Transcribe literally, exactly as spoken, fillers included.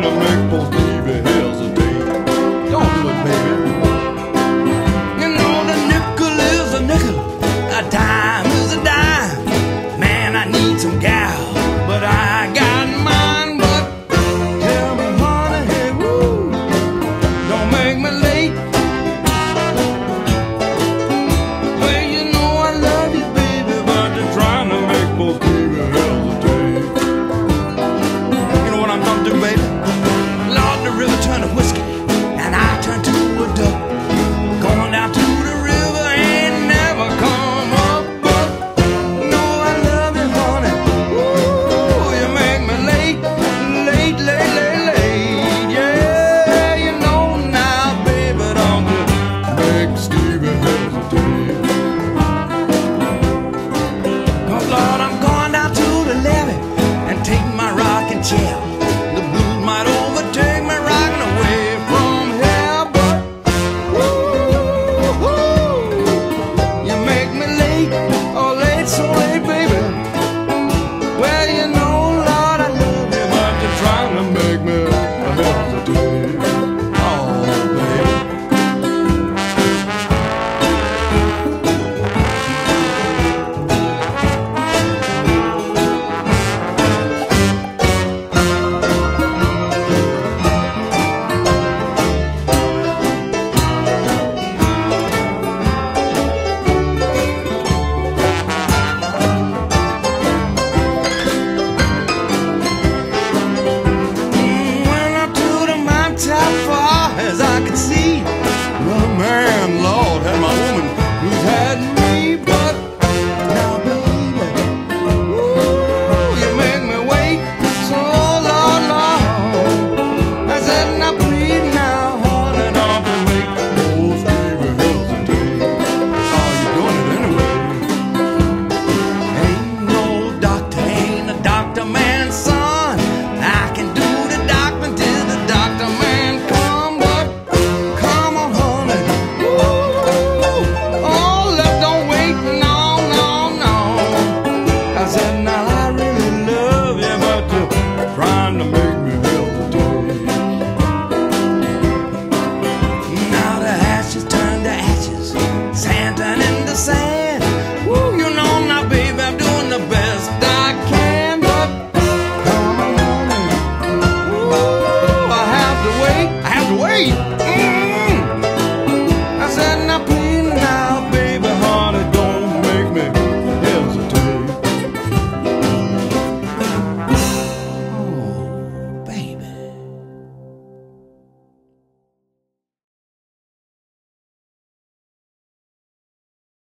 to make poor Stevie hesitate. Don't do it, baby. You know the nickel is a nickel, a dime is a dime. Man, I need some gal, but I got mine. But tell me, honey, hey, woo, don't make me late. Well, you know I love you, baby, but you're trying to make poor Stevie hesitate. You know what I'm gonna do, baby? Lord, the river turned to whiskey, and I turned to a duck. Going down to the river ain't never come up. But no, I love you, honey. Ooh, you make me late, late, late, late, late. Yeah, you know now, baby, don't you make Stevie hesitate. Cause Lord, I'm going down to the levee and take my rocking chair. The blues might overtake me rocking away from here, but ooh, you make me late, oh late, so late, baby. Well, you know, Lord, I love you, but you're trying to make me